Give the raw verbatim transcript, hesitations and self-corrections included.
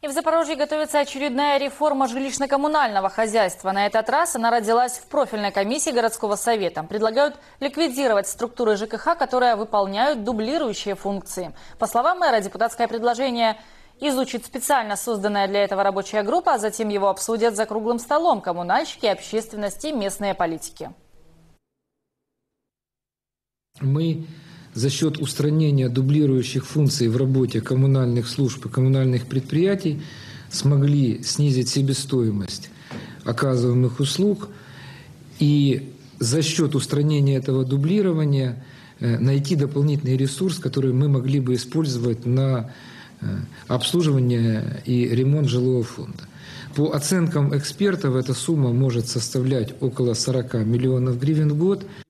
И в Запорожье готовится очередная реформа жилищно-коммунального хозяйства. На этот раз она родилась в профильной комиссии городского совета. Предлагают ликвидировать структуры ЖКХ, которые выполняют дублирующие функции. По словам мэра, депутатское предложение изучит специально созданная для этого рабочая группа, а затем его обсудят за круглым столом коммунальщики, общественности и местные политики. Мы за счет устранения дублирующих функций в работе коммунальных служб и коммунальных предприятий смогли снизить себестоимость оказываемых услуг и за счет устранения этого дублирования найти дополнительный ресурс, который мы могли бы использовать на обслуживание и ремонт жилого фонда. По оценкам экспертов, эта сумма может составлять около сорока миллионов гривен в год.